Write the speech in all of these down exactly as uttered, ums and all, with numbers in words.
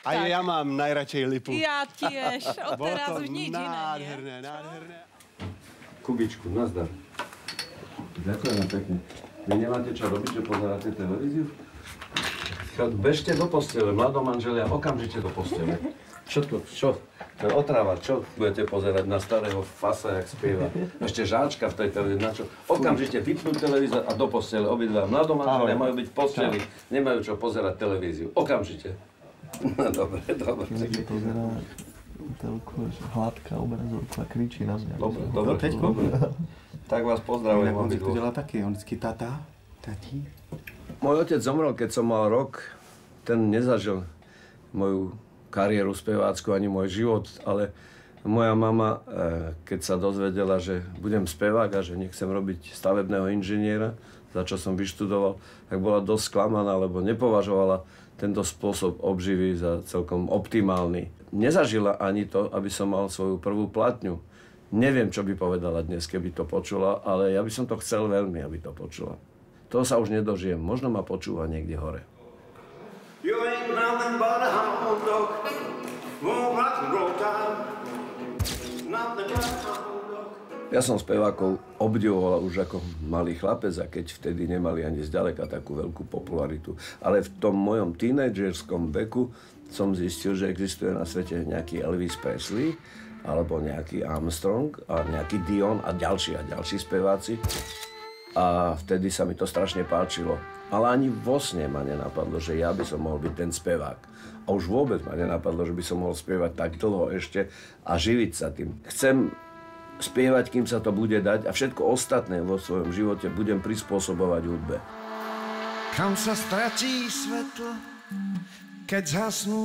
A tak. ja mám najradšej Lipu. Ja tiež, odteraz už nič iné, nie? nádherné, nádherné. Kubičku, nazdar. Ďakujem pekne. Vy nemáte čo robiť, že pozeráte televíziu? Bežte do postele, mladomanželia, okamžite do postele. Čo to, čo? To je otrava, čo budete pozerať na starého fasa, jak spieva? Ešte žáčka v tej televízii, na čo? Okamžite vypnúť televízor a do postele, obidva. Mladomanželia majú byť v posteli, nemajú čo pozerať televíziu. Okamžite. No dobre, dobre. Keď pozerá telku, hladká obrazovka, kričí na mňa. Dobre, dobre, dobre. Tak vás pozdravujem. On si to dělá taky, on vždycky tata, tati. Môj otec zomrel, keď som mal rok. Ten nezažil moju kariéru spevácku ani môj život, ale moja mama, keď sa dozvedela, že budem spevák a že nechcem robiť stavebného inžiniera, za čo som vyštudoval, tak bola dosť sklamaná, lebo nepovažovala tento spôsob obživy za celkom optimálny. Nezažila ani to, aby som mal svoju prvú platňu. Neviem, čo by povedala dnes, keby to počula, ale ja by som to chcel veľmi, aby to počula. Toho sa už nedožijem, možno ma počúva niekde hore. You ain't nothing but a hound dog. Won't rock and roll time. Nothing but a hound dog. Ja som spevákov obdivoval už ako malý chlapec, a keď vtedy nemali ani zďaleka takú veľkú popularitu. Ale v tom mojom tínedžerskom veku som zistil, že existuje na svete nejaký Elvis Presley, alebo nejaký Armstrong a nejaký Dion a ďalší a ďalší speváci. A vtedy sa mi to strašne páčilo. Ale ani vo sne ma nenapadlo, že ja by som mohol byť ten spevák. A už vôbec ma nenapadlo, že by som mohol spievať tak dlho ešte a živiť sa tým. Chcem spievať, kým sa to bude dať, a všetko ostatné vo svojom živote budem prispôsobovať hudbe. Kam sa stratí svetlo, keď zhasnú?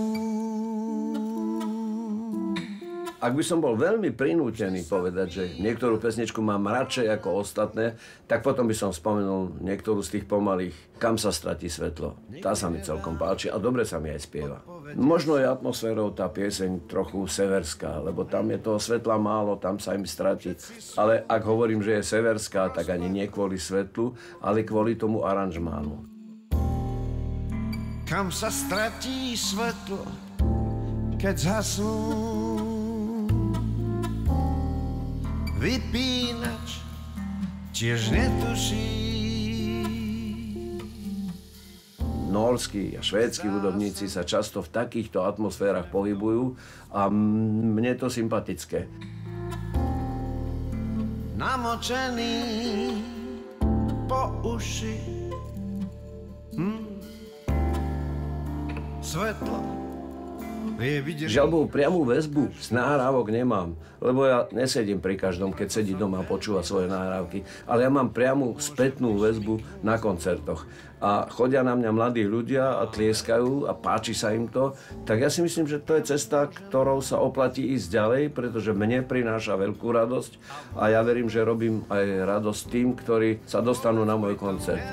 Ak by som bol veľmi prinútený povedať, že niektorú pesničku mám radšej ako ostatné, tak potom by som spomenul niektorú z tých pomalých Kam sa stratí svetlo. Tá sa mi celkom páči a dobre sa mi aj spieva. Možno je atmosférou tá pieseň trochu severská, lebo tam je toho svetla málo, tam sa im stratí. Ale ak hovorím, že je severská, tak ani nie kvôli svetlu, ale kvôli tomu aranžmánu. Kam sa stratí svetlo, keď zhasnú? Vypínač tiež netuší. Nórski a švédski hudobníci sa často v takýchto atmosférach pohybujú a mne to sympatické. Namočený po uši. Hm. Svetlo. Žiaľ Bohu, priamu väzbu z nahrávok nemám, lebo ja nesedím pri každom, keď sedí doma a počúva svoje nahrávky, ale ja mám priamu spätnú väzbu na koncertoch. A chodia na mňa mladí ľudia a tlieskajú a páči sa im to, tak ja si myslím, že to je cesta, ktorou sa oplatí ísť ďalej, pretože mne prináša veľkú radosť a ja verím, že robím aj radosť tým, ktorí sa dostanú na môj koncert.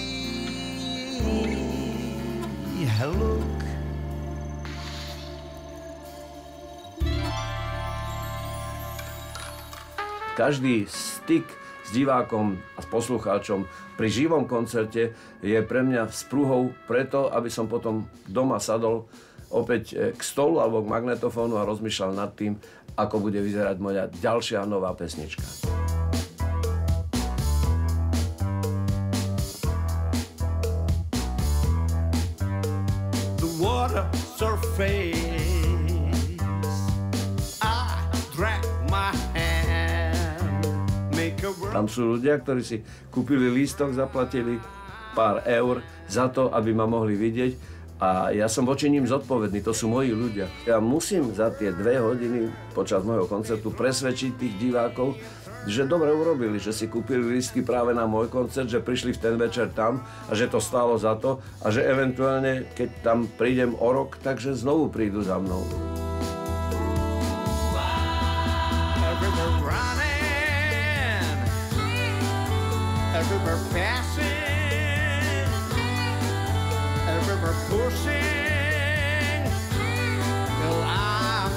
Každý styk s divákom a s poslucháčom pri živom koncerte je pre mňa vzpruhou preto, aby som potom doma sadol opäť k stolu alebo k magnetofónu a rozmýšľal nad tým, ako bude vyzerať moja ďalšia nová pesnička. The water surface, I drag my hand. Tam sú ľudia, ktorí si kúpili lístok, zaplatili pár eur za to, aby ma mohli vidieť, a ja som voči ním zodpovedný, to sú moji ľudia. Ja musím za tie dve hodiny počas môjho koncertu presvedčiť tých divákov, že dobre urobili, že si kúpili lístky práve na môj koncert, že prišli v ten večer tam a že to stálo za to a že eventuálne, keď tam prídem o rok, takže znovu prídu za mnou. Everywhere passing, everywhere pushing, till I'm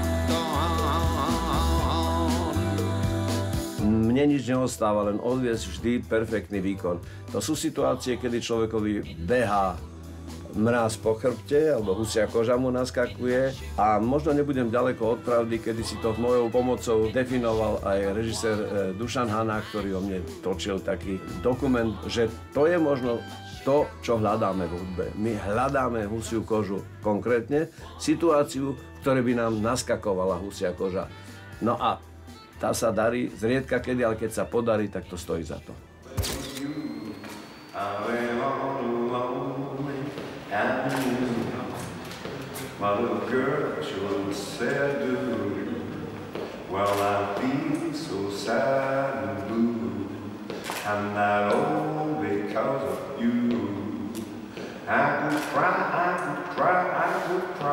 gone. Mne nič neostáva, len odviesť vždy perfektný výkon. To sú situácie, kedy človekovi behá mráz po chrbte, alebo husia koža mu naskakuje a možno nebudem ďaleko od pravdy, kedy si to mojou pomocou definoval aj režisér Dušan Hanák, ktorý o mne točil taký dokument, že to je možno to, čo hľadáme v hudbe. My hľadáme husiu kožu, konkrétne situáciu, v ktorej by nám naskakovala husia koža. No a tá sa darí zriedka kedy, ale keď sa podarí, tak to stojí za to. My little girl, she was sad to well, I feel so sad and blue, and that all because of you. I could cry, I could cry, I could cry.